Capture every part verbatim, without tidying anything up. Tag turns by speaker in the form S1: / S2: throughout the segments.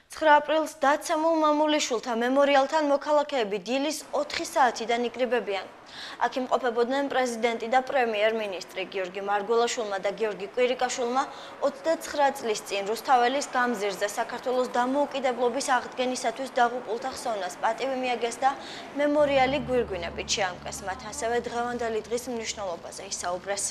S1: ცხრა აპრილს დაცემულ მამულიშვილთა მემორიალთან მოქალაქეები დილის ოთხი საათიდან იკრიბებიან. აქ იმყოფებოდნენ პრეზიდენტი და პრემიერ-მინისტრი გიორგი მარგველაშვილმა და გიორგი კვირიკაშვილმა ოცდაცხრა წლის წინ რუსთაველის გამზირზე საქართველოს დამოუკიდებლობის აღდგენისათვის დაღუპულთა ხსოვნას პატივი მიაგეს და მემორიალი გვირგვინებით შეამკეს. მათ ასევე დღევანდელი დღის მნიშვნელობაზე ისაუბრეს.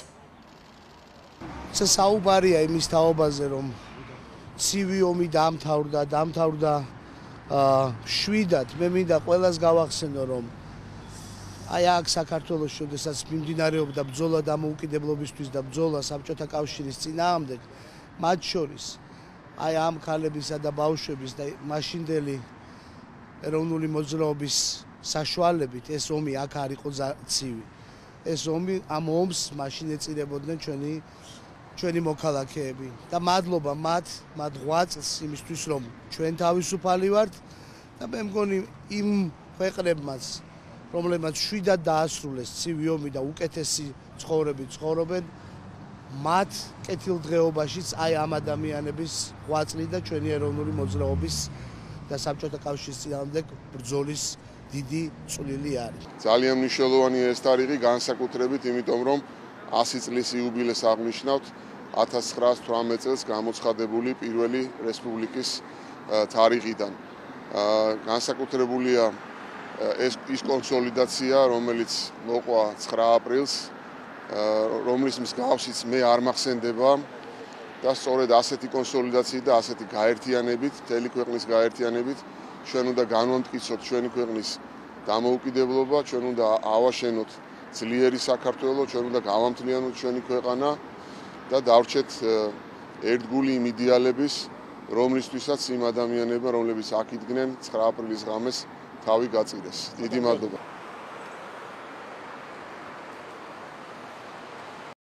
S2: საუბარია იმის თაობაზე, რომ ცივი ომი დაამთავრდა, დაამთავრდა შვიდად. მე მინდა ყველას გავახსენო, რომ აი აქ საქართველოს შესაძაც მიმდინარეობდა ბრძოლა დამოუკიდებლობისთვის და ბრძოლა საბჭოთა კავშირის წინააღმდეგ, მათ შორის აი ამ ქალებისა და ბავშვების და მაშინდელი ეროვნული მოძრაობის საშუალებით ეს ომი აქ არ იყო ცივი. ეს ომი ამ ომს მაშინ ეწირებოდნენ ჩვენი ჩვენი მოქალაქეები და მადლობა მათ, მათ ღვაწ წელს იმისთვის, რომ ჩვენ თავისუფალი ვართ და მე მგონი იმ ქვეყნებმაც, რომლებმაც შვიდად დაასრულეს ცივი ომი და უკეთესი ცხოვრებით ცხოვრობენ, მათ კეთილდღეობაშიც აი ამ ადამიანების ღვაწლი და ჩვენი ეროვნული მოძრაობის და საბჭოთა კავშირის წინააღმდეგ ბრძოლის დიდი წვლილი არის.
S3: ძალიან მნიშვნელოვანია ეს თარიღი, განსაკუთრებით იმიტომ, რომ ასი წლის იუბილეს აღნიშნავთ ათას ცხრაას თვრამეტ წელს გამოცხადებული პირველი რესპუბლიკის თარიღიდან. განსაკუთრებულია ეს ის კონსოლიდაცია, რომელიც მოყვა ცხრა აპრილს, რომლის მსგავსიც მე არ მახსენდება და სწორედ ასეთი კონსოლიდაციით და ასეთი გაერთიანებით, მთელი ქვეყნის გაერთიანებით ჩვენ უნდა განვამტკიცოთ ჩვენი ქვეყნის დამოუკიდებლობა, ჩვენ უნდა ავაშენოთ ძლიერი საქართველო, ჩვენ უნდა გავამთლიანოთ ჩვენი ქვეყანა და დავრჩეთ ერთგული იმ იდეალების, რომლისთვისაც იმ ადამიანებმა, რომლებიც აქ იდგნენ ცხრა აპრილის ღამეს თავი გაწირეს. დიდი მადლობა.